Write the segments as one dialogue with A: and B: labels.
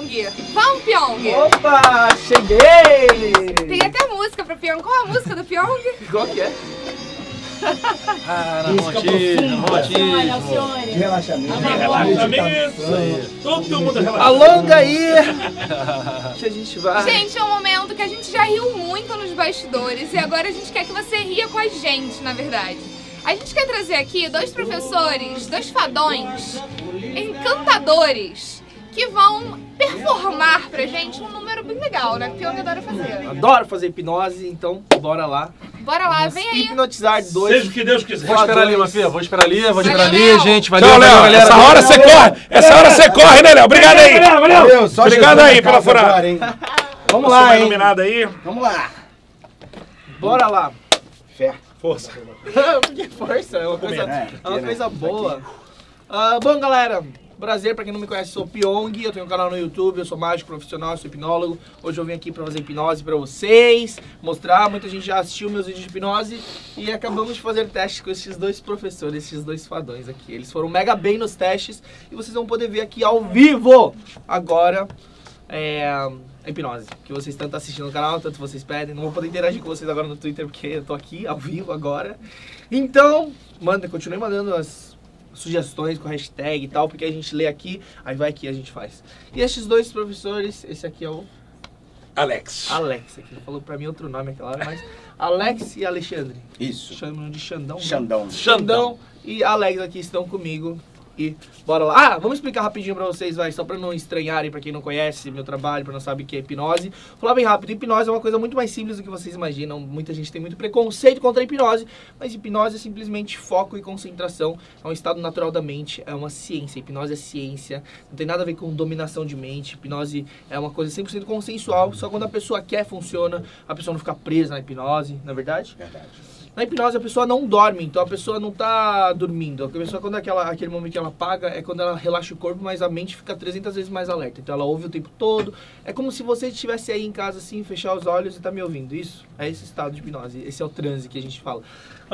A: Pyong. Vamos, Pyong.
B: Opa, cheguei!
A: Tem até música pra Pyong. Qual é a música do Pyong?
B: Qual que é?
C: De relaxamento.
D: Todo mundo relaxado.
B: Alonga aí! Que a gente vai.
A: Gente, é um momento que a gente já riu muito nos bastidores e agora a gente quer que você ria com a gente, na verdade. A gente quer trazer aqui dois professores, dois fadões, encantadores, que vão performar pra gente um número bem legal, né? Que o Pyong adora fazer.
B: Adoro fazer hipnose, então bora lá.
A: Bora lá,
B: Vamos
A: vem aí.
B: hipnotizar dois.
D: Seja o que Deus quiser.
E: Vou esperar ali, Mafia. Vou esperar ali,
A: Léo.
E: gente. Valeu,
D: Tchau, Léo.
E: galera.
D: Essa hora você corre. Essa hora você corre, né, Léo? Obrigado aí.
C: Valeu, só
D: Obrigado
C: Jesus
D: aí
C: na
D: pela
C: casa
D: furada.
C: agora, hein? Vamos
D: Você
C: lá,
D: vai
C: hein?
D: iluminado aí.
C: Vamos lá.
B: Bora lá.
C: Fé.
D: Força.
B: Que força, é uma coisa,
C: É,
B: é uma
C: né?
B: coisa boa. Bom, galera, prazer, pra quem não me conhece, sou o Pyong, eu tenho um canal no YouTube, eu sou mágico profissional, sou hipnólogo. Hoje eu vim aqui pra fazer hipnose pra vocês, mostrar, muita gente já assistiu meus vídeos de hipnose e acabamos de fazer testes com esses dois professores, esses dois fadões aqui. Eles foram mega bem nos testes e vocês vão poder ver aqui ao vivo agora a hipnose, que vocês tanto assistindo no canal, tanto vocês pedem. Não vou poder interagir com vocês agora no Twitter porque eu tô aqui ao vivo agora. Então, continue mandando as sugestões com hashtag e tal, porque a gente lê aqui, aí vai aqui a gente faz. E esses dois professores, esse aqui é o
D: Alex.
B: Alex, aqui falou pra mim outro nome aquela hora, mas Alex e Alexandre.
C: Isso.
B: Chamam de Xandão. né?
C: Xandão.
B: Xandão e Alex aqui estão comigo. E bora lá. Vamos explicar rapidinho pra vocês, vai, só pra não estranharem, pra quem não conhece meu trabalho, pra não saber o que é hipnose. Vou falar bem rápido, hipnose é uma coisa muito mais simples do que vocês imaginam. Muita gente tem muito preconceito contra a hipnose, mas hipnose é simplesmente foco e concentração. É um estado natural da mente, é uma ciência. Hipnose é ciência, não tem nada a ver com dominação de mente. Hipnose é uma coisa 100% consensual, só quando a pessoa quer funciona, a pessoa não fica presa na hipnose, não é verdade?
C: Verdade.
B: Na hipnose a pessoa não dorme, então a pessoa não tá dormindo. A pessoa, quando aquele momento que ela apaga, é quando ela relaxa o corpo, mas a mente fica 300 vezes mais alerta. Então ela ouve o tempo todo. É como se você estivesse aí em casa assim, fechar os olhos e tá me ouvindo. Isso é esse estado de hipnose, esse é o transe que a gente fala.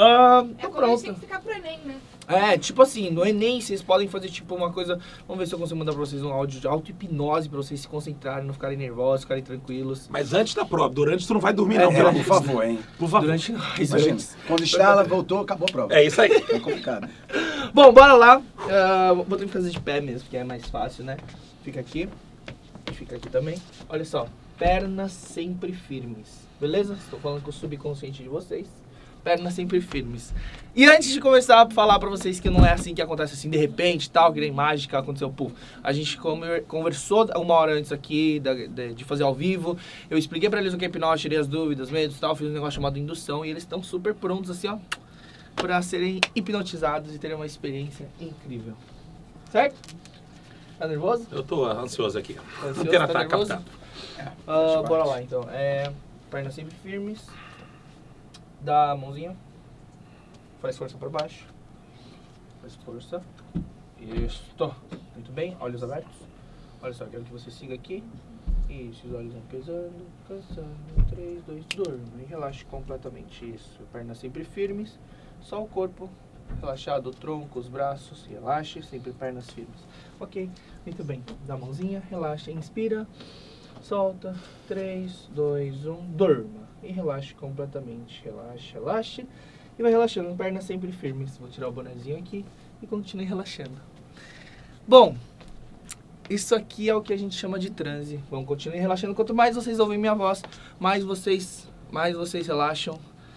A: É
B: Tá
A: quando a gente tem
B: pronto.
A: que ficar pro Enem, né?
B: Tipo assim, no Enem vocês podem fazer tipo uma coisa. Vamos ver se eu consigo mandar pra vocês um áudio de auto-hipnose pra vocês se concentrarem, não ficarem nervosos, ficarem tranquilos.
D: Mas antes da prova, durante tu não vai dormir não, pelo amor
C: Por
D: de Deus.
C: favor, hein?
D: Por favor.
B: Durante nós,
C: Imagina.
B: antes.
C: Quando instala, voltou, acabou a prova.
D: É isso aí.
C: É complicado.
B: Bom, bora lá. Vou ter que fazer de pé mesmo, porque é mais fácil, né? Fica aqui. E fica aqui também. Olha só. Pernas sempre firmes. Beleza? Estou falando com o subconsciente de vocês. Pernas sempre firmes. E antes de começar a falar pra vocês que não é assim que acontece assim de repente, tal, que nem mágica, aconteceu, puf. A gente conversou uma hora antes aqui de fazer ao vivo. Eu expliquei pra eles o que é hipnose, tirei as dúvidas, medos e tal, fiz um negócio chamado indução e eles estão super prontos assim, ó, pra serem hipnotizados e terem uma experiência incrível. Certo? Tá nervoso?
D: Eu tô ansioso aqui.
B: Ansioso,
D: Antena
B: tá
D: tá
B: nervoso?
D: captado.
B: Bora lá então. Pernas sempre firmes. Dá a mãozinha. Faz força para baixo. Faz força. Isso. Muito bem. Olhos abertos. Olha só, quero que você siga aqui. Isso. Os olhos vão pesando, cansando. 3, 2, durma. E relaxe completamente. Isso. Pernas sempre firmes. Só o corpo relaxado. O tronco, os braços. Relaxe. Sempre pernas firmes. Ok. Muito bem. Dá a mãozinha. Relaxa. Inspira. Solta. 3, 2, 1. Durma. E relaxe completamente. Relaxe, relaxe. E vai relaxando. Pernas sempre firmes. Vou tirar o bonezinho aqui e continue relaxando. Bom, isso aqui é o que a gente chama de transe. Vamos continuar relaxando. Quanto mais vocês ouvem minha voz, mais vocês relaxam.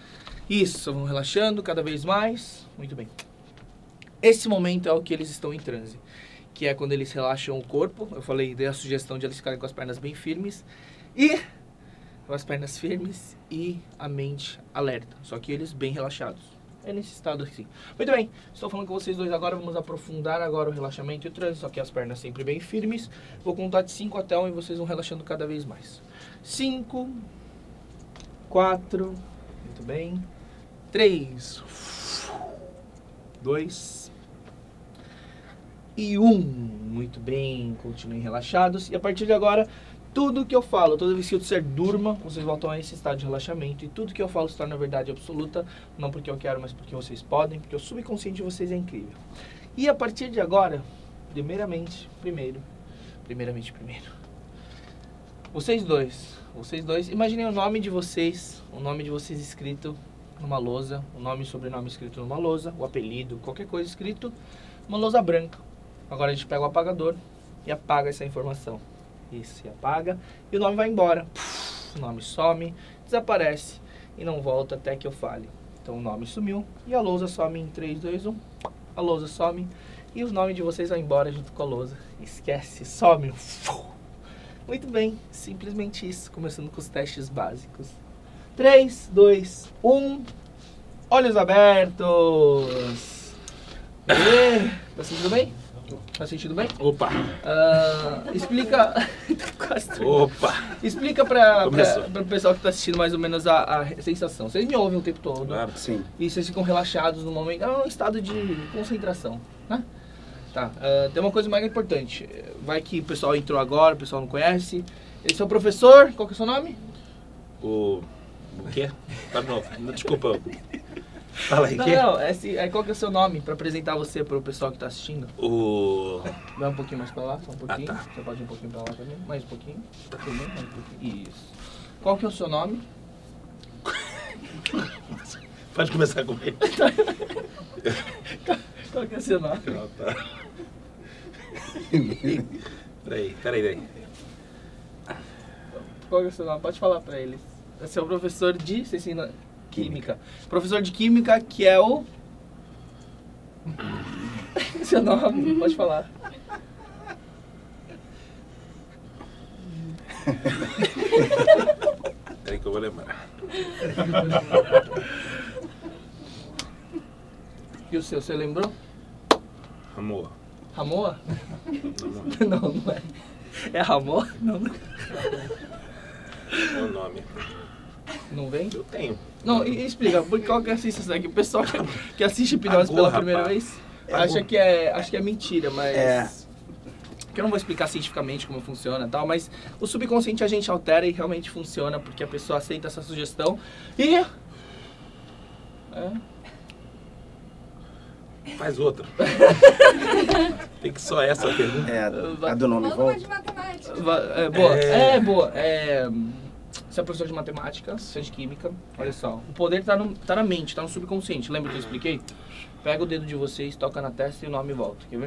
B: Isso, vão relaxando cada vez mais. Muito bem. Esse momento é o que eles estão em transe, que é quando eles relaxam o corpo. Eu falei, dei a sugestão de eles ficarem com as pernas bem firmes e com as pernas firmes e a mente alerta, só que eles bem relaxados. É nesse estado assim. Muito bem, estou falando com vocês dois agora, vamos aprofundar agora o relaxamento e o transe, só que as pernas sempre bem firmes. Vou contar de 5 até 1 e vocês vão relaxando cada vez mais. 5, 4, muito bem, 3, 2 e 1. Muito bem, continuem relaxados. E a partir de agora, tudo que eu falo, toda vez que eu disser durma, vocês voltam a esse estado de relaxamento. E tudo que eu falo se torna verdade absoluta, não porque eu quero, mas porque vocês podem, porque o subconsciente de vocês é incrível. E a partir de agora, primeiramente, Vocês dois, imaginem o nome de vocês escrito numa lousa, o nome e sobrenome escrito numa lousa, o apelido, qualquer coisa escrito numa lousa branca. Agora a gente pega o apagador e apaga essa informação. Isso, e apaga, e o nome vai embora. O nome some, desaparece e não volta até que eu fale. Então o nome sumiu e a lousa some em 3, 2, 1. A lousa some e o nome de vocês vai embora junto com a lousa. Esquece, some. Muito bem, simplesmente isso. Começando com os testes básicos. 3, 2, 1. Olhos abertos. Tá sentindo bem? Tá sentindo bem?
D: Opa!
B: Explica.
D: Opa!
B: Explica para o pessoal que está assistindo mais ou menos a sensação. Vocês me ouvem o tempo todo.
D: Claro.
C: Sim.
B: E vocês ficam relaxados no momento. É um estado de concentração, né? Tá. Tem uma coisa mais importante. Vai que o pessoal entrou agora, o pessoal não conhece. Esse é o professor. Qual que é o seu nome?
D: O quê? Tá de novo. Desculpa. Fala aí.
B: Não,
D: Quê?
B: não. Qual que é o seu nome para apresentar você para o pessoal que está assistindo?
D: O...
B: Vai um pouquinho mais para lá, só um pouquinho.
D: tá.
B: Você pode ir um pouquinho para lá também. Mais um pouquinho. Tudo bem? Mais um pouquinho. Isso. Qual que é o seu nome?
D: Pode começar comigo.
B: Qual que é o seu nome?
D: Ah, tá. Peraí.
B: Qual que é o seu nome? Pode falar para eles. Esse é o professor de... Você ensina Química. Professor de Química, que é o... Seu nome, pode falar.
D: Peraí que eu vou lembrar.
B: E o seu, você lembrou?
D: Amor.
B: Ramoa?
D: Não,
B: Não é. É Ramoa? Não.
D: é o nome.
B: Não vem?
D: Eu tenho.
B: Não, e explica, qual que é a sensação aqui? O pessoal que assiste hipnose pela primeira vez acho que é mentira, mas... Que eu não vou explicar cientificamente como funciona e tal, mas o subconsciente a gente altera e realmente funciona porque a pessoa aceita essa sugestão e...
D: Faz outra. Tem que só essa pergunta.
C: A do nome
A: Manda uma
C: volta.
A: de matemática.
B: Boa. Você é professor de matemática, você é de química. Olha só, o poder tá na mente, tá no subconsciente. Lembra que eu expliquei? Pega o dedo de vocês, toca na testa e o nome volta. Quer ver?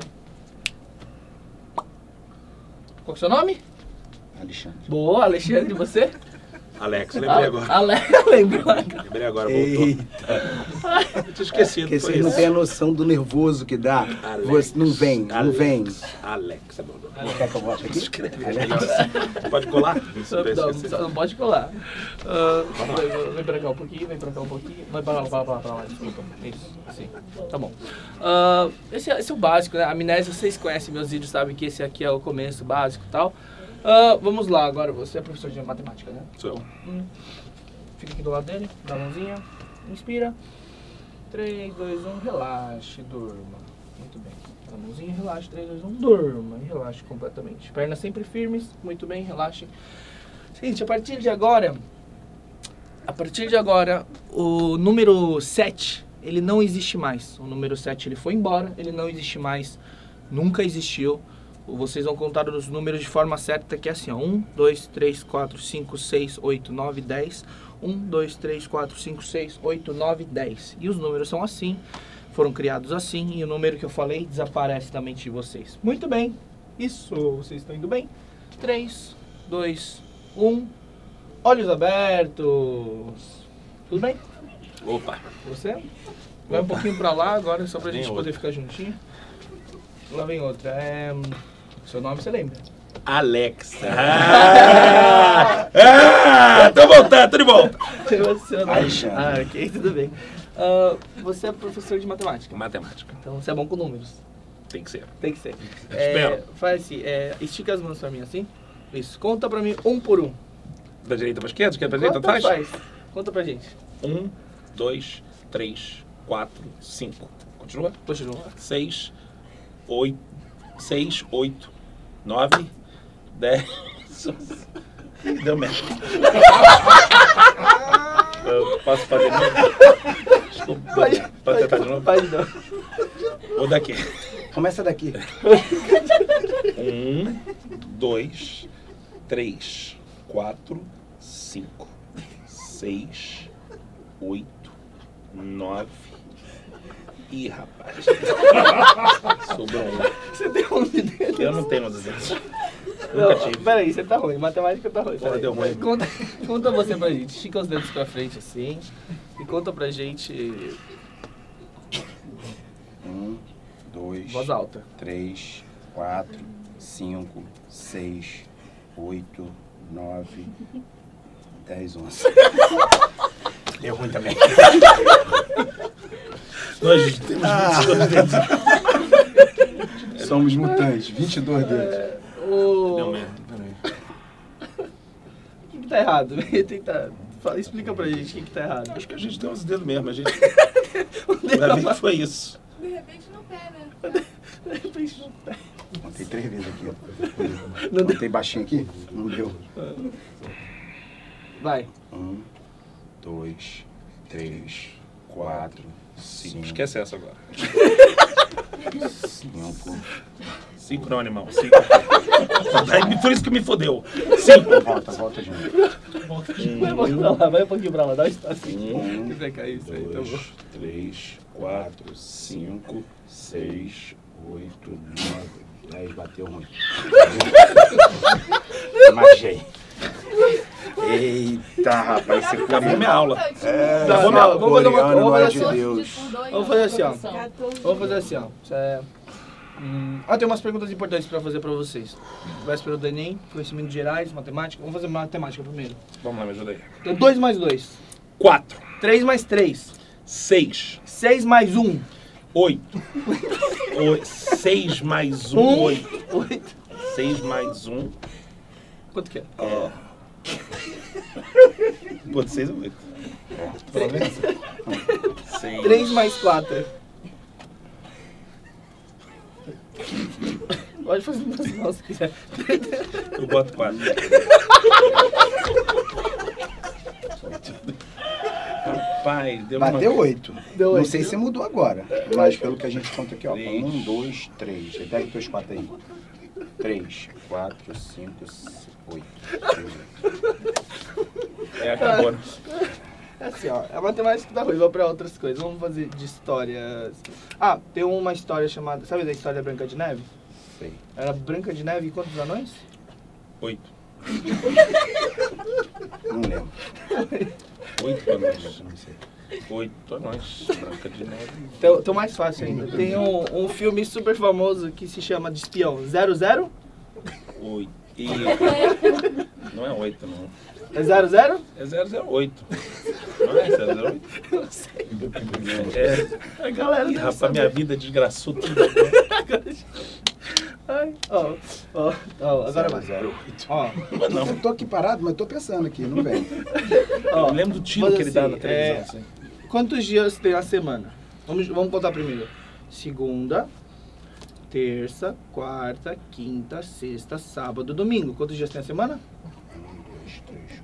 B: Qual que é o seu nome?
C: Alexandre.
B: Boa, Alexandre, você?
D: Alex, lembrei agora.
B: Lembrou.
D: Lembrei agora, voltou. Eu tinha esquecido.
C: Porque
D: foi
C: vocês não
D: isso.
C: têm a noção do nervoso que dá.
D: Alex.
C: Você não vem.
D: Alex, é bom.
C: Quer que eu bote aqui?
D: Pode colar?
B: Não pode colar. Vem pra cá um pouquinho, Vai pra lá, desculpa. Isso, assim. Tá bom. Esse é o básico, né? Amnésia, vocês conhecem meus vídeos, sabem que esse aqui é o começo básico e tal. Vamos lá, agora você é professor de matemática, né?
D: Sou.
B: Fica aqui do lado dele, dá a mãozinha, inspira. 3, 2, 1, relaxe, durma. Muito bem. Dá a mãozinha, relaxe, 3, 2, 1, durma. E relaxe completamente. Pernas sempre firmes, muito bem, relaxe. Seguinte, a partir de agora, o número 7, ele não existe mais. O número 7, ele foi embora, ele não existe mais, nunca existiu. Vocês vão contar os números de forma certa, que é assim, ó. 1, 2, 3, 4, 5, 6, 8, 9, 10. 1, 2, 3, 4, 5, 6, 8, 9, 10. E os números são assim, foram criados assim, e o número que eu falei desaparece da mente de vocês. Muito bem, isso, vocês estão indo bem. 3, 2, 1, olhos abertos. Tudo bem?
D: Opa.
B: Você? Vai um pouquinho pra lá agora, só pra
D: Vem
B: gente
D: outra.
B: poder ficar juntinho. Lá vem outra. Seu nome você lembra?
D: Alex. Tô de volta.
B: Seu nome.
C: Alexandre.
B: Ok, tudo bem. Você é professor de matemática,
D: Matemática.
B: então você é bom com números.
D: Tem que ser.
B: Tem que ser.
D: Espero.
B: Faz assim, estica as mãos pra mim assim. Isso, conta pra mim um por um.
D: Da direita pra esquerda, esquerda pra direita,
B: Conta,
D: atrás?
B: faz. Conta pra gente.
D: 1, 2, 3, 4, 5. Continua?
B: Continua.
D: 6, 8, 9, 10. Deu merda. Eu posso fazer de novo? Desculpa. Pode tentar de novo?
B: Faz não.
D: Ou daqui.
C: Começa daqui.
D: 1, 2, 3, 4, 5, 6, 8, 9. Ih, rapaz. Sobrou um.
B: Você tem 11 dedos?
D: Eu não tenho 11 dedos. Nunca tive.
B: Peraí, você tá ruim. Matemática tá ruim.
D: Porra, deu ruim.
B: Conta você pra gente. Estica os dedos pra frente assim. E conta pra gente.
C: 1, 2,
B: Voz alta.
C: 3, 4, 5, 6, 8, 9, 10, 11. Deu ruim também.
D: Nós temos 22 dedos.
C: Somos mutantes, 22 dedos.
D: Deu merda. Peraí.
B: O que tá errado? Tenta... Explica pra gente o que tá errado.
D: Acho que a gente tem 11 dedos mesmo. A gente... Vai ver que foi isso.
A: De repente no pé, né?
C: Contei 3 vezes aqui, ó. Contei baixinho aqui? Não deu.
B: Vai.
C: 1, 2, 3, 4, 5,
D: Esquece essa agora.
C: 5.
D: 5 não, animal. 5. Por isso que me fodeu. 5.
C: Volta junto.
B: Vai um pouquinho pra lá, vai um pouquinho pra lá. Dá um espaço.
C: Um,
B: Que vai cair isso aí, tá bom.
C: 2, 3, 4, 5, 6, 8, 9, 10. Bateu ruim. Marchei. Eita, rapaz, você
D: Acabou minha aula.
B: Vamos fazer uma
C: Coreano,
B: coisa.
C: de Deus.
B: Vamos fazer assim, ó. Vamos fazer assim, ó. Isso é... tem umas perguntas importantes pra fazer pra vocês. Véspera do Enem, conhecimentos gerais, matemática. Vamos fazer matemática primeiro.
D: Vamos lá, me ajuda aí.
B: Então, 2 mais 2.
D: 4,
B: 3 mais 3.
D: 6,
B: 6 mais 1.
D: 8. 6 mais 1, 8.
B: 8.
D: 6 mais 1.
B: Quanto que é?
D: Pô, 6 ou 8? Pelo menos. 6.
B: 3 mais 4. Pode fazer mais mal se quiser.
D: Eu boto 4. Rapaz, deu
C: Bateu 8.
B: Deu
C: Não
B: 8.
C: sei se mudou agora, mas pelo que a gente conta aqui, ó.
D: 3.
C: 1, 2, 3. Pega os teus 4 aí. 3, 4, 5, 8.
D: Acabou.
B: É assim, ó. A matemática tá ruim, vamos pra outras coisas. Vamos fazer de histórias. Ah, tem uma história chamada... Sabe da história da Branca de Neve?
C: Sei.
B: Era Branca de Neve e quantos anões?
D: 8.
C: Não lembro.
D: 8 anões.
C: Não sei.
D: 8 anões. Branca de Neve.
B: Então mais fácil ainda. Tem um filme super famoso que se chama de espião. 00?
D: 8. E... Não é 8, não.
B: É 00?
D: É 008. Não é 008?
B: Não sei.
D: É.
B: A galera
D: Ih,
B: não
D: rapaz,
B: sabe.
D: minha vida desgraçou tudo.
B: Ai, ó, agora vai.
C: 08.
B: Ó,
D: Mas não.
C: Eu tô aqui parado, mas tô pensando aqui, não vem.
B: ó.
D: Eu lembro do tiro
B: Mas
D: que ele dá
B: assim,
D: na televisão. assim.
B: Quantos dias tem a semana? Vamos contar primeiro. Segunda, terça, quarta, quinta, sexta, sábado, domingo. Quantos dias tem a semana?
C: 1, 2, 3,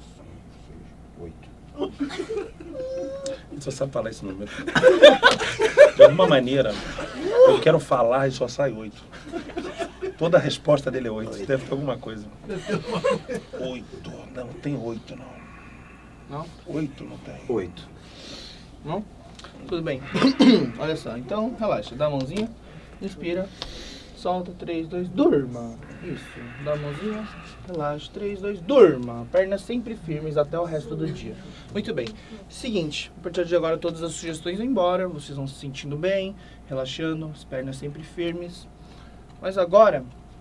C: 4, 5, 6, 8.
D: Ele só sabe falar esse número. De alguma maneira, eu quero falar e só sai 8. Toda a resposta dele é 8. Deve ter alguma coisa. 8. Não, tem 8 não.
B: Não?
D: 8 não tem.
C: 8.
B: Não? Tudo bem. Olha só, então relaxa. Dá a mãozinha, inspira, solta, 3, 2, durma. Isso, dá a mãozinha, relaxa, 3, 2, durma. Pernas sempre firmes até o resto do dia. Muito bem. Seguinte, a partir de agora todas as sugestões vão embora, vocês vão se sentindo bem, relaxando, as pernas sempre firmes. Mas agora,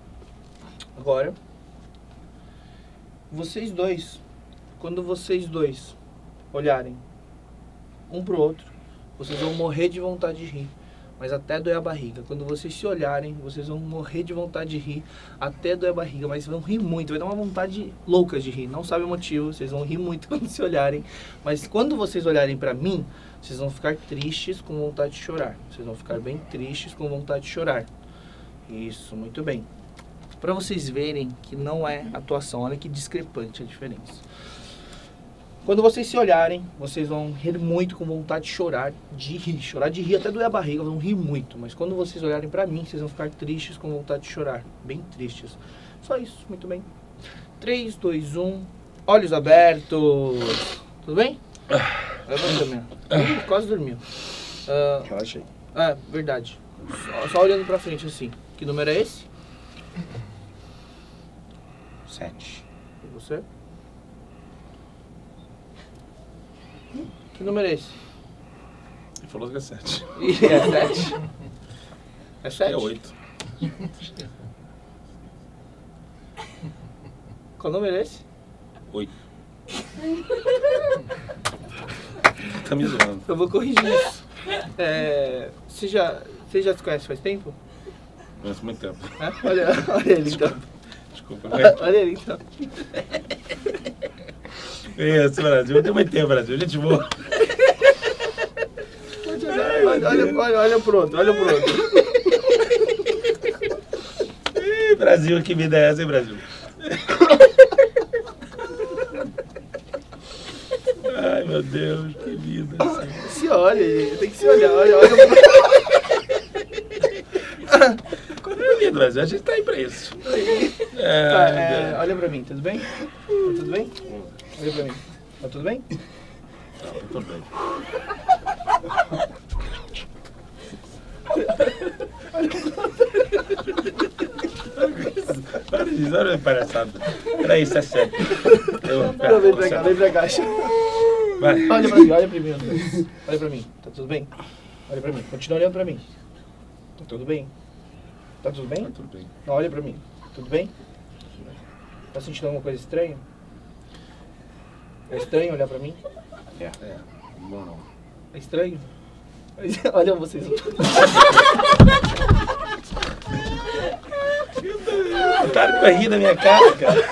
B: vocês dois, quando vocês dois olharem um pro outro, vocês vão morrer de vontade de rir, mas até doer a barriga. Quando vocês se olharem, vocês vão morrer de vontade de rir, até doer a barriga, mas vão rir muito, vai dar uma vontade louca de rir, não sabe o motivo, vocês vão rir muito quando se olharem, mas quando vocês olharem pra mim, vocês vão ficar tristes com vontade de chorar, vocês vão ficar bem tristes com vontade de chorar. Isso, muito bem. Pra vocês verem que não é atuação, olha que discrepante a diferença. Quando vocês se olharem, vocês vão rir muito com vontade de chorar de rir até doer a barriga, vão rir muito. Mas quando vocês olharem pra mim, vocês vão ficar tristes com vontade de chorar, bem tristes. Só isso, muito bem. 3, 2, 1. Olhos abertos. Tudo bem? Eu vou dormir. Quase dormiu.
C: Relaxei.
B: Verdade. Só olhando pra frente assim. Que número é esse?
C: 7.
B: E você? Que número é esse?
D: Ele falou que é 7.
B: E é 7? É 7?
D: É 8.
B: Qual número é esse?
D: 8. Tá me zoando.
B: Eu vou corrigir isso. Você já se conhece faz tempo?
D: Faz muito tempo.
B: Olha ele então.
D: Desculpa.
B: Olha ele então.
D: Isso, Brasil. Tem muito tempo, Brasil. Gente boa.
B: Olha pro outro.
D: Ih, Brasil, que vida é essa, hein, Brasil? Ai, meu Deus, que vida.
B: Se olha, tem que se olhar. Olha pro...
D: É lindo, Brasil. A gente tá aí pra isso.
B: Olha pra mim, tudo bem? Tá tudo bem? Olha pra mim. Tá tudo bem?
D: Tá tudo bem. Olha a palhaçada. Peraí, isso é sério.
B: Vem pra cá.
D: Vai.
B: Olha pra mim, olha pra mim. Tá tudo bem? Olha pra mim, continua olhando pra mim. Tá tudo bem? Tá tudo bem?
D: Tá tudo bem.
B: Não, olha pra mim. Tudo bem? Tá sentindo alguma coisa estranha? É estranho olhar pra mim?
C: É. Bom não.
B: É estranho? Olha vocês.
D: O cara que vai rir da minha cara, cara.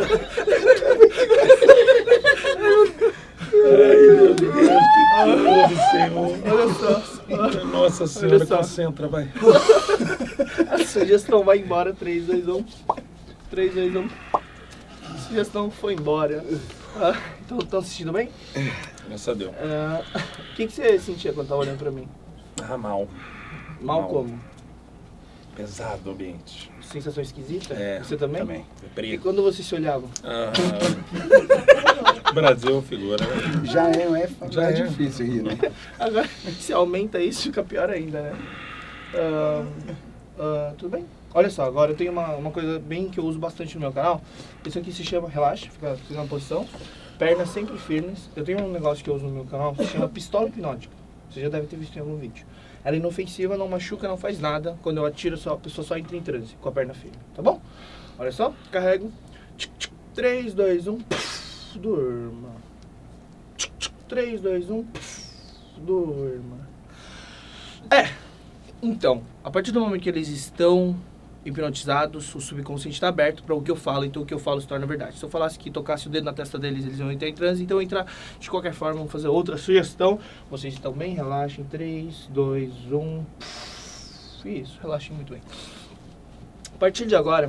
D: Ai, meu Deus, que coisa, Senhor.
B: Olha só.
D: Nossa Senhora,
B: Olha só.
D: concentra, vai.
B: A sugestão vai embora. 3, 2, 1. 3, 2, 1. A sugestão foi embora. Então, estão assistindo bem?
D: Graças a Deus.
B: O que você sentia quando estava olhando pra mim?
D: Ah, mal.
B: Mal como?
D: Pesado o ambiente.
B: Sensação esquisita?
D: É,
B: Você também?
C: Também.
B: E
D: Perigo.
B: quando vocês se olhavam?
D: Brasil figura, né?
C: Já
D: Já é.
C: difícil rir, né?
B: Agora, se aumenta isso, fica pior ainda, né? Tudo bem? Olha só, agora eu tenho uma coisa bem que eu uso bastante no meu canal. Isso aqui se chama, relaxa, fica na posição. Pernas sempre firmes. Eu tenho um negócio que eu uso no meu canal que se chama pistola hipnótica. Você já deve ter visto em algum vídeo. Ela é inofensiva, não machuca, não faz nada. Quando eu atiro, a pessoa só entra em transe com a perna firme, tá bom? Olha só, carrego. 3, 2, 1, durma. 3, 2, 1, durma. Então, a partir do momento que eles estão hipnotizados, o subconsciente está aberto para o que eu falo, então o que eu falo se torna verdade. Se eu falasse que tocasse o dedo na testa deles, eles iam entrar em transe, então eu entrar de qualquer forma, vamos fazer outra sugestão. Vocês estão bem? Relaxem. 3, 2, 1. Isso, relaxem muito bem. A partir de agora,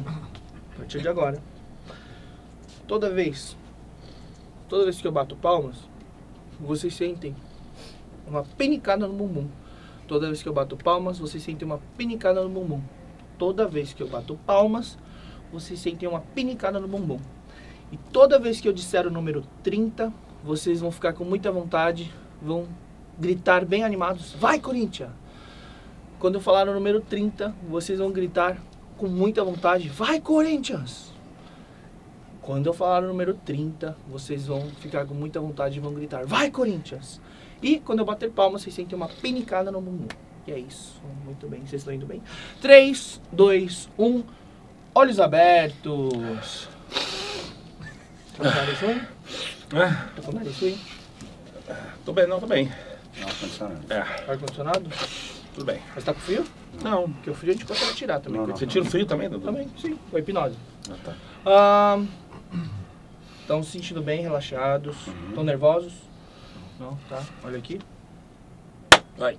B: toda vez que eu bato palmas, vocês sentem uma pinicada no bumbum. Toda vez que eu bato palmas, vocês sentem uma pinicada no bumbum. Toda vez que eu bato palmas, vocês sentem uma pinicada no bumbum. E toda vez que eu disser o número 30, vocês vão ficar com muita vontade, vão gritar bem animados, vai Corinthians! Quando eu falar o número 30, vocês vão gritar com muita vontade, vai Corinthians! Quando eu falar o número 30, vocês vão ficar com muita vontade e vão gritar, vai Corinthians! E quando eu bater palmas, vocês sentem uma pinicada no bumbum. E é isso. Muito bem. Vocês estão indo bem? 3, 2, 1. Olhos abertos. Tá com nariz ruim? Tá com nariz ruim?
D: Tô bem, não, tô bem.
C: Não, funcionando.
B: Ar-condicionado?
D: Tudo bem.
B: Mas tá com frio?
D: Não.
B: Porque o frio a gente consegue tirar também.
C: Não, não.
D: Você tira o frio também, Dudu?
B: Também, sim. Com a hipnose.
D: Ah, tá.
B: Estão se sentindo bem, relaxados. Estão nervosos? Não, tá. Olha aqui.
D: Vai.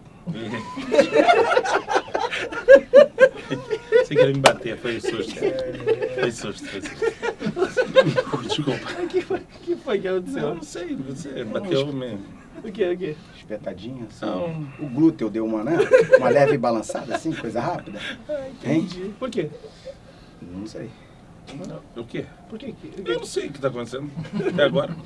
D: Você queria me bater, foi susto. Foi susto. Desculpa.
B: O que foi que aconteceu?
D: Não sei, você bateu mesmo.
B: O que?
C: Espetadinha, assim.
D: Não.
C: O glúteo deu uma, né? Uma leve balançada, assim, coisa rápida.
B: Entendi. Por quê?
C: Não sei.
D: O quê?
B: Por quê?
D: Eu não sei o que tá acontecendo até agora.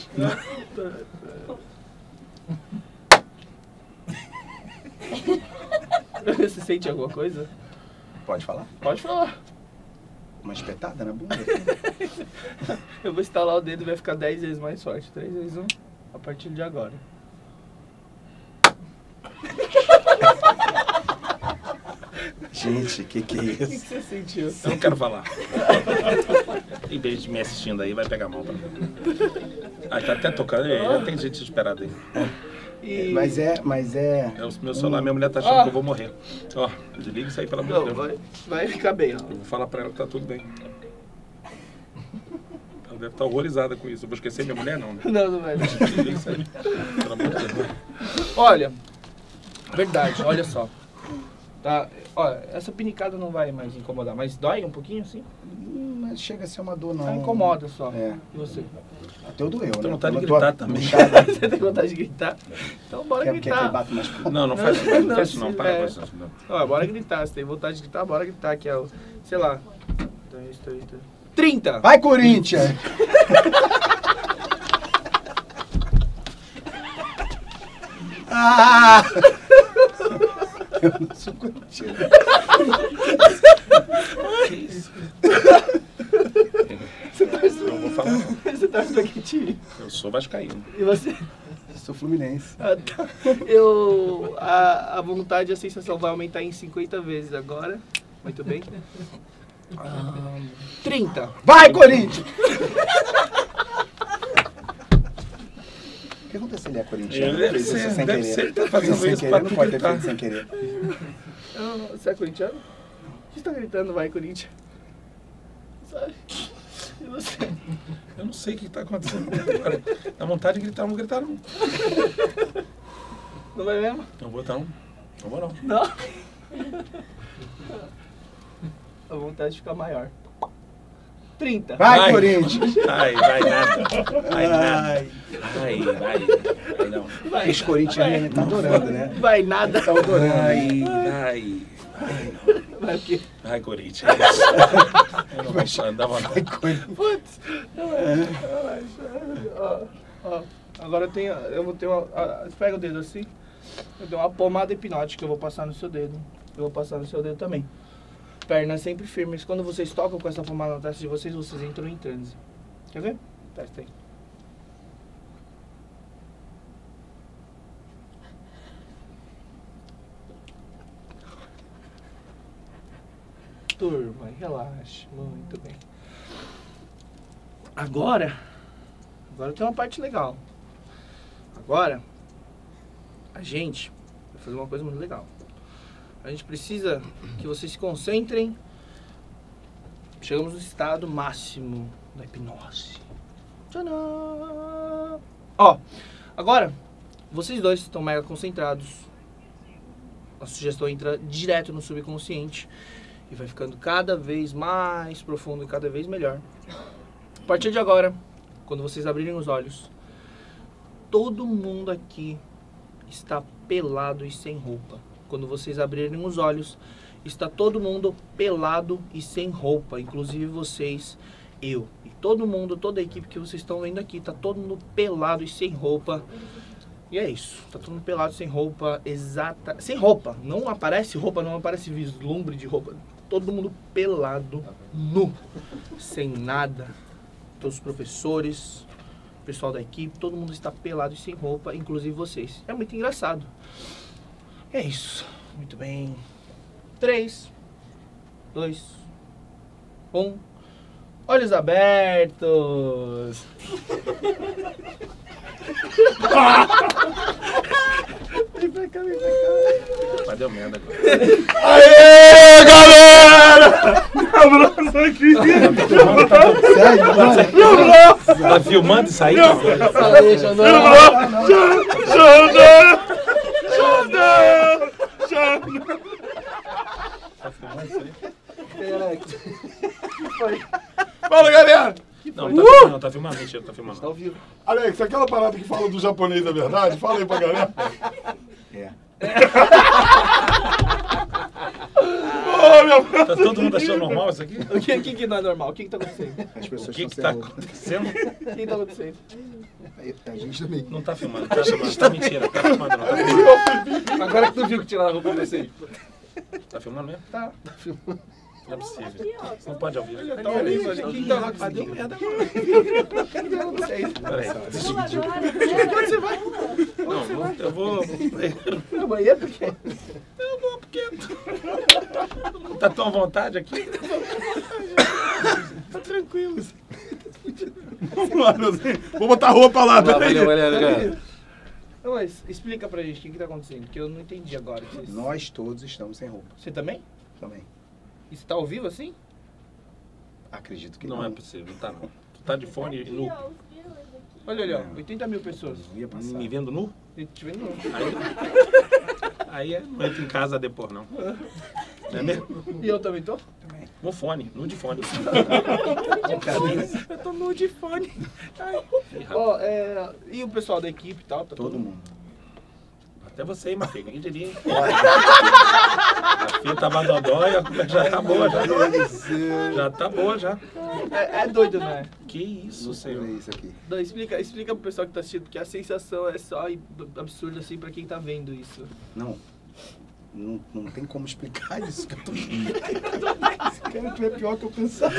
B: Você sente alguma coisa?
C: Pode falar?
B: Pode falar.
C: Uma espetada na bunda?
B: Eu vou estalar o dedo e vai ficar 10 vezes mais forte. 3 vezes 1 a partir de agora.
C: Gente, que é
B: O que
C: isso?
B: você sentiu?
D: Eu não quero falar. Em vez de me assistindo aí, vai pegar mal pra mim. Ah, tá até tocando. Já tem gente desesperada aí.
B: E...
C: Mas é...
D: É o meu celular, minha mulher tá achando que eu vou morrer. Ó, desliga isso aí, pelo amor de
B: Não,
D: Deus.
B: vai ficar bem, ó.
D: Eu vou falar pra ela que tá tudo bem. Ela deve estar horrorizada com isso. Eu vou esquecer minha mulher, não, né?
B: Não vai.
D: Desliga isso aí. Pelo amor de Deus.
B: Olha, verdade, olha só. Tá, olha, essa pinicada não vai mais incomodar, mas dói um pouquinho assim?
C: Mas chega a ser uma dor, não.
B: Ah, incomoda só.
C: É.
B: E você?
C: Até eu doeu, né?
D: Tenho vontade de
C: Eu tô
D: gritar também.
C: puxada.
B: Você tem vontade de gritar? Então bora
C: Quer que
B: gritar.
C: bata mais forte?
D: Não, não faz isso não. Não faz isso não. Para
B: É.
D: com isso. Não.
B: Ó, bora gritar, se tem vontade de gritar, bora gritar que é o, sei lá, 2, 3, 30!
C: Vai, Corinthians! Ah! Eu não sou corintiano.
D: Que isso? Não vou falar não.
B: Você tá pra que time?
D: Eu sou vascaíno.
B: E você?
C: Eu sou fluminense.
B: Ah, tá. A vontade e a sensação vai aumentar em 50 vezes agora. Muito bem. 30!
C: Vai, Corinthians! O que aconteceu? Ele é corintiano?
D: Deve
C: Fez isso
D: ser,
C: sem
D: deve
C: querer.
D: ser. Ele tá fazendo
C: Sem
D: isso
C: querer,
D: pra
C: não
D: tu
C: pode ter
D: gritar.
C: feito sem querer.
B: Você é corintiano? Você tá gritando, vai, Corinthians? Sabe? E você?
D: Eu não sei o que tá acontecendo agora. Dá vontade de gritar, não vou gritar não.
B: Não vai mesmo?
D: Não vou não. Não vou não.
B: Não. A vontade de ficar maior. 30.
C: Vai, Corinthians!
D: Vai nada. Vai nada. Vai não.
C: Esse corintiano ele tá adorando, né?
B: Vai nada.
C: Tá adorando.
D: Vai.
B: Vai o quê?
D: Vai, Corinthians. Eu não vou andar
C: Vai, Corinthians.
B: Putz. Ó, agora eu vou ter uma... Pega o dedo assim. Eu tenho uma pomada hipnótica que eu vou passar no seu dedo. Eu vou passar no seu dedo também. Pernas sempre firmes. Quando vocês tocam com essa pomada na testa de vocês, vocês entram em transe. Quer ver? Testa aí. Turma, relaxe. Muito bem. Agora tem uma parte legal. Agora, a gente vai fazer uma coisa muito legal. A gente precisa que vocês se concentrem. Chegamos no estado máximo da hipnose. Tcharam! Ó, agora, vocês dois estão mega concentrados. A sugestão entra direto no subconsciente e vai ficando cada vez mais profundo e cada vez melhor. A partir de agora, quando vocês abrirem os olhos, todo mundo aqui está pelado e sem roupa. Quando vocês abrirem os olhos, está todo mundo pelado e sem roupa, inclusive vocês, eu. E todo mundo, toda a equipe que vocês estão vendo aqui, está todo mundo pelado e sem roupa. E é isso, tá todo mundo pelado, sem roupa, exata... Sem roupa, não aparece roupa, não aparece vislumbre de roupa. Todo mundo pelado, nu, sem nada. Todos os professores, o pessoal da equipe, todo mundo está pelado e sem roupa, inclusive vocês. É muito engraçado. É isso. Muito bem. 3, 2, 1. Olhos abertos. Vem pra cá, vem pra cá.
D: Mas deu merda agora.
C: Aê, galera!
D: Abraço aqui.
C: Sério?
D: Tá filmando isso aí?
B: Fala aí, Xandão.
D: Tá filmando isso aí?
E: Fala, galera!
D: Não, não tá filmando, não. Tá filmando. Mentira, tá filmando.
B: Tá ao vivo.
E: Alex, aquela parada que fala do japonês é verdade? Fala aí pra galera.
C: É.
D: Tá todo mundo achando normal isso aqui?
B: O que não é normal? O que tá acontecendo?
F: As
D: O
F: pessoas
D: que
F: estão
D: tá
F: sem roupa.
D: acontecendo?
B: O que tá acontecendo?
F: A gente também.
D: Não tá filmando, tá filmando. Tá mentira, tá filmando não. Tá filmando,
B: Agora que tu viu que tiraram a roupa de vocês.
D: tá filmando mesmo?
B: Tá.
D: Não é possível. Você não pode ouvir.
B: Tá horrível, o que tá acontecendo?
D: Deu merda.
B: O que tá acontecendo?
D: Peraí.
B: Onde você vai?
D: Não, eu vou...
B: No banheiro? Por quê?
D: Eu vou porque... Não tá tão à vontade aqui? Tá tranquilo.
E: Vamos lá, Neuzinho. Vou botar roupa lá, peraí.
B: Não, mas explica pra gente o que tá acontecendo, porque eu não entendi agora.
F: Nós todos estamos sem roupa.
B: Você também?
F: Também.
B: E você tá ao vivo assim?
F: Acredito que
D: Não é possível, não tá não. Tu tá de fone nu.
B: Olha ali, ó, 80 mil pessoas.
F: Não ia passar.
D: Me vendo nu?
B: Te vendo não.
D: Aí não entra em casa depois, não. Não é mesmo?
B: E eu também tô?
F: Também.
D: No fone, nu de fone.
B: Eu tô nu de fone.
D: Ih, rapaz,
B: Ó, e o pessoal da equipe e tal? Tá
F: Todo mundo.
D: até você aí, Mafia, quem diria, hein? A fita tava dodóia, já tá boa, já. Já tá boa, já.
B: É doido, né?
D: Que isso,
F: Não
D: senhor.
F: sei isso aqui.
B: Não, explica pro pessoal que tá assistindo, porque a sensação é só absurda assim pra quem tá vendo isso.
F: Não tem como explicar isso que eu tô Cara, tu é pior que eu pensava.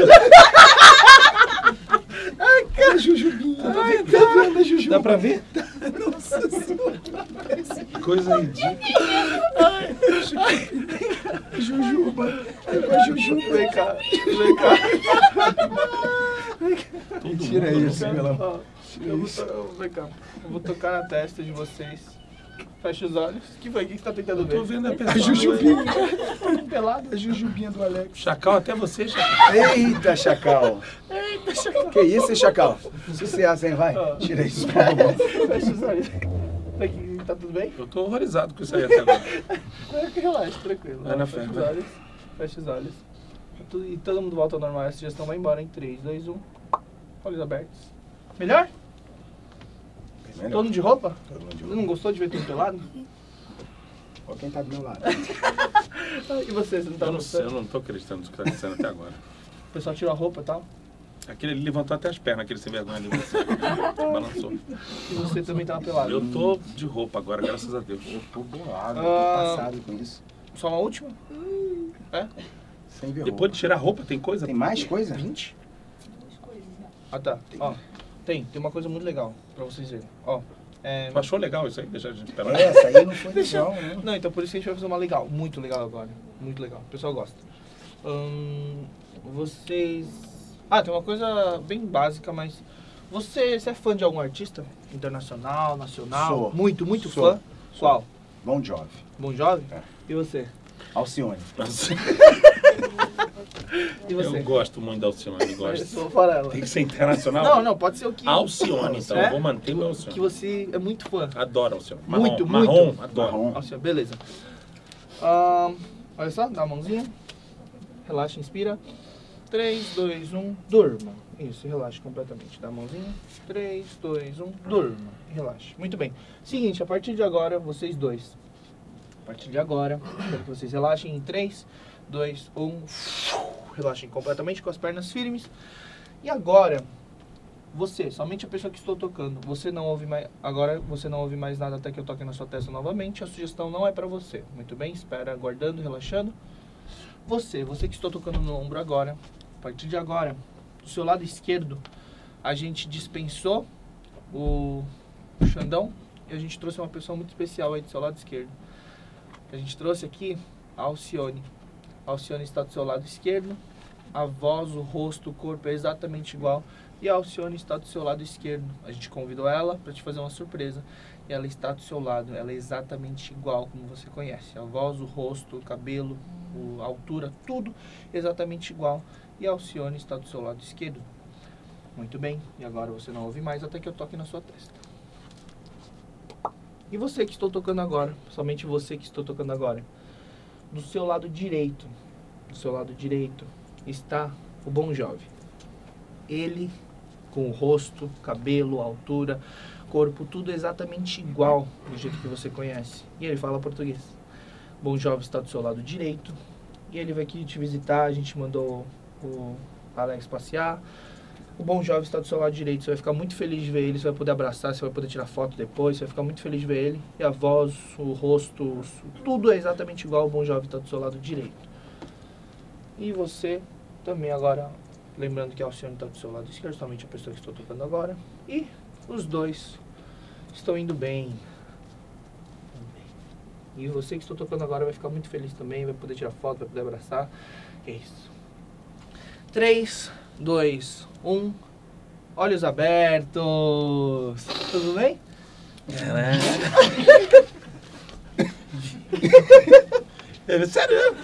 F: Ai, cara, Jujubinha. Ai, tá vendo a Jujuba?
B: Dá pra ver?
F: Nossa senhora.
D: Coisa ridícula.
F: Jujuba. É a Jujuba.
B: Vem cá, vem cá.
F: Tira isso, pelo amor.
B: Ó, vem cá. Eu vou tocar na testa de vocês. Fecha os olhos. O que foi? O que você tá tentando ver?
D: Tô vendo a pessoa.
F: A Jujubinha.
B: Pelado?
F: A Jujubinha do Alex.
D: Chacal, até você, Chacal.
F: Eita, Chacal.
B: Eita, chacal.
F: Que isso, Chacal? Sucesso, hein? Vai. Tira isso, por favor.
B: Fecha os olhos. Tá tudo bem?
D: Eu tô horrorizado com isso aí até agora.
B: Relaxa, tranquilo.
D: Vai na
B: Fecha
D: fé,
B: os
D: vai.
B: olhos. Fecha os olhos. E todo mundo volta ao normal. Essa sugestão vai embora em 3, 2, 1. Olhos abertos. Melhor? Todo mundo de roupa?
F: Todo mundo de
B: Você
F: roupa.
B: não gostou de ver tudo pelado?
F: Olha quem tá do meu lado.
B: E você não tá
D: Eu não sei,
B: gostando?
D: eu não tô acreditando no que tá acontecendo até agora.
B: O pessoal tirou a roupa e tal.
D: Aquele ali levantou até as pernas, aquele sem vergonha ali. Balançou.
B: E você também tava pelado.
D: Eu tô de roupa agora, graças a Deus.
F: Eu tô bolado, eu tô passado com isso.
B: Só uma última? É?
F: Sem ver
D: Depois
F: roupa.
D: de tirar a roupa, tem coisa?
F: Tem mais coisa?
B: 20? Ah, tá. Ó, tem uma coisa muito legal pra vocês verem. Ó,
D: Tu achou legal isso aí? Deixar a gente pelar?
F: Essa aí não foi legal, né?
B: Não, então por isso que a gente vai fazer uma legal, muito legal agora. Muito legal, o pessoal gosta. Vocês... Ah, tem uma coisa bem básica, mas... Você é fã de algum artista? Internacional, nacional?
F: Sou.
B: Muito
F: Sou.
B: fã? Qual?
F: Bon Jovi.
B: Bon Jovi?
F: É.
B: E você?
F: Alcione.
B: E você?
D: Eu gosto muito da Alcione,
B: Eu
D: gosto.
B: sou farela.
D: Tem que ser internacional?
B: Não, não, pode ser o que...
D: Alcione, então.
B: É?
D: Eu vou manter meu
B: Que
D: Alcione.
B: você é muito fã.
D: Adoro Alcione.
B: Muito,
D: Marrom,
B: muito.
D: adoro.
F: Marrom.
B: Assim, ó, beleza. Olha só, dá a mãozinha. Relaxa, inspira. 3, 2, 1, durma. Isso, relaxa completamente. Dá a mãozinha. 3, 2, 1, durma. Relaxa. Muito bem. Seguinte, a partir de agora, vocês dois. A partir de agora, quero que vocês relaxem em 3, 2, 1. Relaxem completamente com as pernas firmes. E agora, você, somente a pessoa que estou tocando, você não ouve mais, agora você não ouve mais nada até que eu toque na sua testa novamente. A sugestão não é para você. Muito bem, espera aguardando, relaxando. Você que estou tocando no ombro agora, a partir de agora, do seu lado esquerdo, a gente dispensou o Xandão e a gente trouxe uma pessoa muito especial aí do seu lado esquerdo. A gente trouxe aqui a Alcione. A Alcione está do seu lado esquerdo, a voz, o rosto, o corpo é exatamente igual. E a Alcione está do seu lado esquerdo. A gente convidou ela para te fazer uma surpresa. E ela está do seu lado. Ela é exatamente igual como você conhece. A voz, o rosto, o cabelo, a altura, tudo exatamente igual. E a Alcione está do seu lado esquerdo. Muito bem. E agora você não ouve mais até que eu toque na sua testa. E você que estou tocando agora, somente você que estou tocando agora. Do seu lado direito, está o Bon Jovi. Ele, com o rosto, cabelo, altura, corpo, tudo exatamente igual do jeito que você conhece. E ele fala português. Bon Jovi está do seu lado direito, E ele veio aqui te visitar, a gente mandou o Alex passear. O Bon Jovi está do seu lado direito, você vai ficar muito feliz de ver ele, você vai poder abraçar, você vai poder tirar foto depois, você vai ficar muito feliz de ver ele. E a voz, o rosto, tudo é exatamente igual, o Bon Jovi está do seu lado direito. E você também agora, lembrando que a Alcione está do seu lado esquerdo, somente a pessoa que estou tocando agora. E os dois estão indo bem. E você que estou tocando agora vai ficar muito feliz também, vai poder tirar foto, vai poder abraçar. É isso. 3, 2, 1. Olhos abertos. Tudo bem?
D: É sério?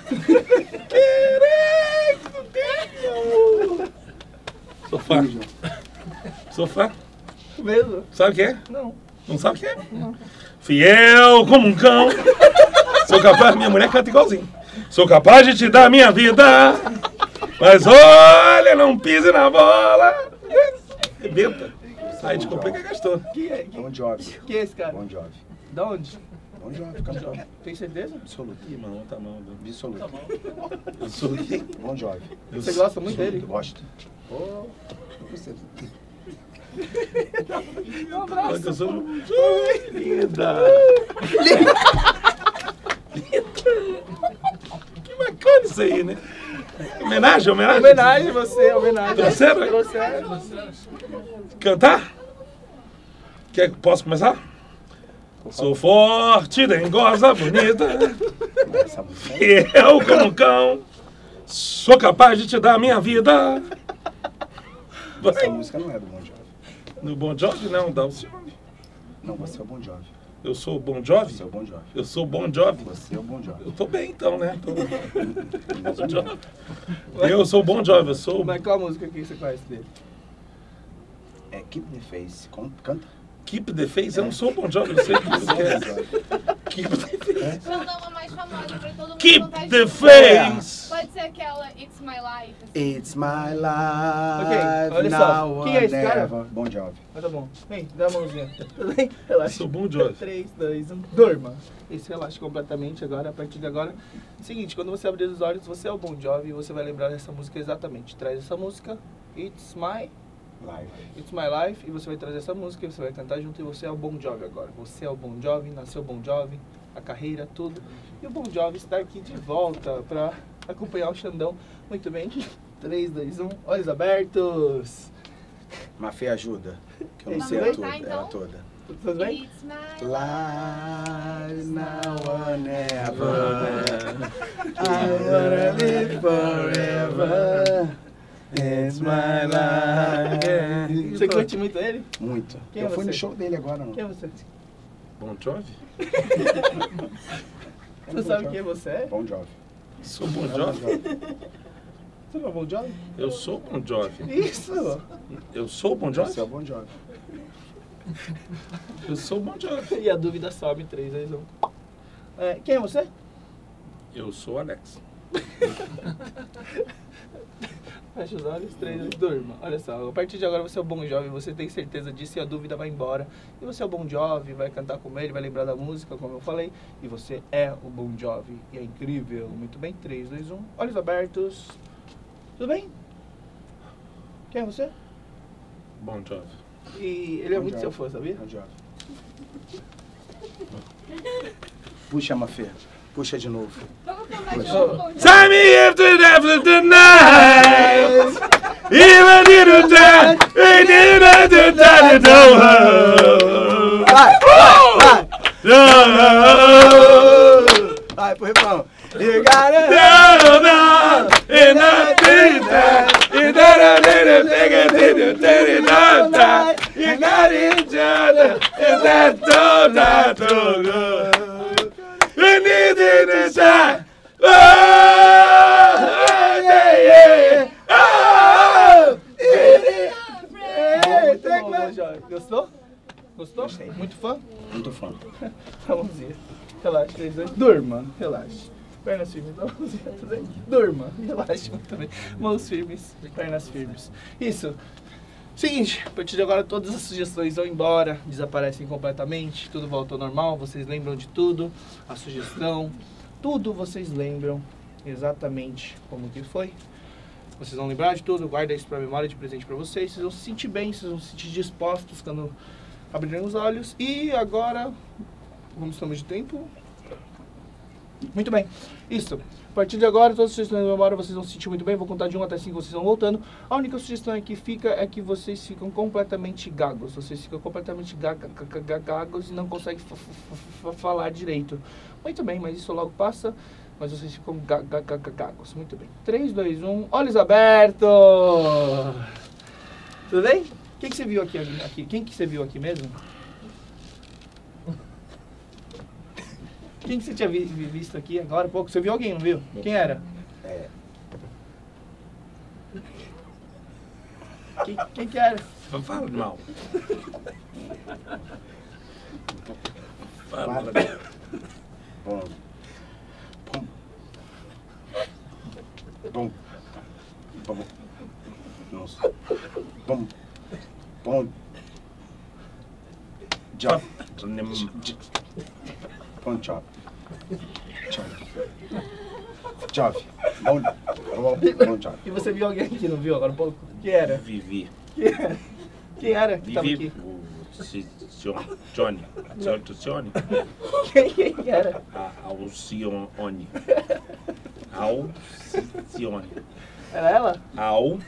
D: Sofá. Sofá?
B: Mesmo?
D: Sabe o que é?
B: Não.
D: Não sabe o que é? Não. Fiel como um cão. Sou capaz, minha mulher canta igualzinho. Sou capaz de te dar minha vida. Mas olha, não pise na bola. Rebenta. Aí te complica, gastou.
F: Bon Jovi.
B: Quem é esse cara?
F: Bon Jovi.
B: Da onde?
F: Bon Jovi, cantor.
B: Tem certeza?
F: Absoluto.
D: Ih, mano, outra mão.
F: Absoluto.
D: Eu sou quem?
F: Bon Jovi.
B: Você gosta muito dele?
F: Gosto. Você.
B: Um abraço.
D: Eu sou linda. Que bacana isso aí, né? Homenagem?
B: Homenagem você, homenagem.
D: Trouxeram?
B: Trouxeram.
D: Cantar? Posso começar? Sou forte, dengosa, bonita,
F: Essa música é
D: fiel como um cão. Sou capaz de te dar minha vida.
F: Essa música não é do Bon Jovi.
D: No Bon Jovi, não, dá o Alcione.
F: Não, você é o Bon Jovi.
D: Eu sou o Bon Jovi?
F: Você é o Bon Jovi.
D: Eu sou o Bon Jovi?
F: Você é o Bon Jovi.
D: Eu tô bem então, né? Eu sou o Bon Jovi, eu sou...
B: Mas qual a música que você conhece dele?
F: É Keep the Face. Canta.
D: Keep the Face? Eu não sou o Bon Jovi, eu sei o que você quer. Keep the Face.
A: Vou dar uma mais famosa pra todo mundo
D: Keep
A: cantar
D: the
A: junto.
D: Face!
A: Pode ser aquela It's My Life.
F: It's my life.
B: Ok, olha só.
F: Now
B: Quem é esse
F: or
B: cara?
F: never. Bon Jovi.
B: Mas tá bom. Vem, dá a mãozinha. Tudo bem?
D: Eu
B: Relaxa.
D: sou o Bon Jovi.
B: 3, 2, 1. Durma. Esse relaxa completamente agora, a partir de agora. Seguinte, quando você abrir os olhos, você é o Bon Jovi e você vai lembrar dessa música exatamente. Traz essa música, It's My Life, e você vai trazer essa música e você vai cantar junto e você é o Bon Jovi agora. Você é o Bon Jovi, nasceu o Bon Jovi, a carreira, tudo. E o Bon Jovi está aqui de volta para acompanhar o Xandão. Muito bem. 3, 2, 1. Olhos abertos.
F: Mafê ajuda. Que eu não
B: Vamos
F: sei
B: lá,
F: tudo.
A: então?
F: Ela toda.
B: Tudo bem?
A: It's My
F: Life now or never. I wanna live forever. It's my life.
B: Você curte muito ele?
F: Muito.
B: Quem
F: Eu
B: é
F: fui no
B: você?
F: show dele agora, não.
B: Quem é você?
D: Bon Jovi?
B: Você sabe quem você é?
F: Bon Jovi.
D: Sou Bon Jovi?
B: Você não é o Bon Jovi?
D: Eu sou o Bon Jovi.
B: Isso!
D: Eu sou o Bon
F: Você é
D: Jovi?
F: o Bon Jovi.
D: Eu sou o Bon Jovi.
B: E a dúvida sobe. 3, 2, 1. Quem é você?
D: Eu sou o Alex.
B: Fecha os olhos, 3, 2, durma. Olha só, a partir de agora você é o Bon Jovi, você tem certeza disso e a dúvida vai embora. E você é o Bon Jovi, vai cantar com ele, vai lembrar da música, como eu falei. E você é o Bon Jovi. E é incrível. Muito bem, 3, 2, 1. Olhos abertos. Tudo bem? Quem é você?
D: Bon Jovi.
B: E ele é
F: Bon
B: muito
F: Jovi.
B: seu fã, sabia?
F: Bon Jovi. Puxa, Mafê. Puxa de novo.
A: Vamos cantar
F: Poxa.
A: junto, Bon Jovi.
D: Time after the night. Even in the time,
F: Vai! Vai pro refrão. You gotta
B: Muito bom, Bon Jovi. Gostou? Gostou?
F: Gostei.
B: Muito fã?
F: Muito fã.
B: A mãozinha. Relaxa, 3, 2, durma. Relaxa. Pernas firmes, mãozinha. Durma. Relaxa muito bem. Mãos firmes, pernas firmes. Isso. Seguinte, a partir de agora todas as sugestões vão embora, desaparecem completamente, tudo volta ao normal, vocês lembram de tudo, a sugestão, tudo vocês lembram exatamente como que foi. Vocês vão lembrar de tudo, guarda isso pra memória de presente pra vocês. Vocês vão se sentir bem, vocês vão se sentir dispostos quando abrirem os olhos. E agora, vamos estamos de tempo. Muito bem, isso. A partir de agora, todas as sugestões da memória vocês vão se sentir muito bem. Vou contar de 1 até 5, vocês vão voltando. A única sugestão que fica é que vocês ficam completamente gagos. Vocês ficam completamente gagos e não conseguem falar direito. Muito bem, mas isso logo passa. Mas vocês ficam gagos. Muito bem. 3, 2, 1. Olhos abertos! Tudo bem? Quem que você viu aqui? Quem que você viu aqui mesmo? Quem que você tinha visto aqui agora há pouco? Você viu alguém, não viu? Quem era? Quem que era?
D: Fala mal. Fala.
C: Bom. Bom. Bom. Nossa. Bom. Bom. Job. Bom job. Job. Bom job.
B: E você viu alguém aqui, não viu agora há pouco? Quem era?
D: Vivi.
B: Quem era que estava
D: Vivi.
B: aqui?
D: Johnny. Johnny.
B: Quem era?
D: Alcione.
B: Era ela?
D: Alcione.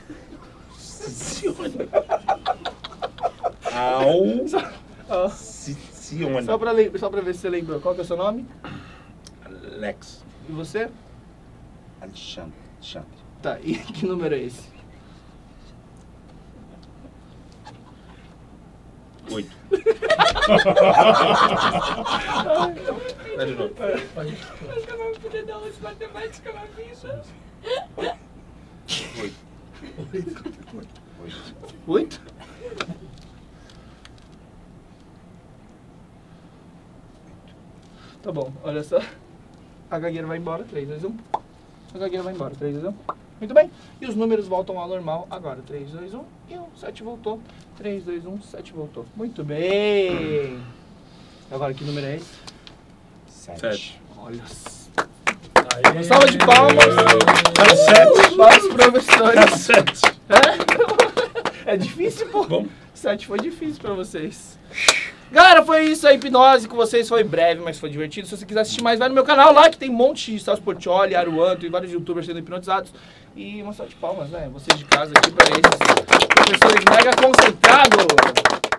D: Alcione.
B: Só pra ver se você lembrou. Qual que é o seu nome?
D: Alex.
B: E você?
C: Alexandre.
B: Tá, e que número é esse?
D: 8. Vai de novo.
A: Nunca vou poder dar aula de matemática na vida.
B: 8? Tá bom, olha só. A gagueira vai embora, 3, 2, 1. A gagueira vai embora, 3, 2, 1. Muito bem. E os números voltam ao normal agora. 3, 2, 1 e 1. 7 voltou. 3, 2, 1, 7 voltou. Muito bem. Agora, que número é esse?
C: 7.
B: Olha só. Uma salva de palmas.
D: Era 7.
B: Para os professores.
D: Era 7.
B: É difícil, pô.
D: Bom.
B: 7 foi difícil pra vocês. Galera, foi isso. A hipnose com vocês foi breve, mas foi divertido. Se você quiser assistir mais, vai no meu canal lá, que tem um monte de Celso Portiolli, Aruanto e vários youtubers sendo hipnotizados. E uma salva de palmas, né? Vocês de casa aqui para esses professores mega concentrados.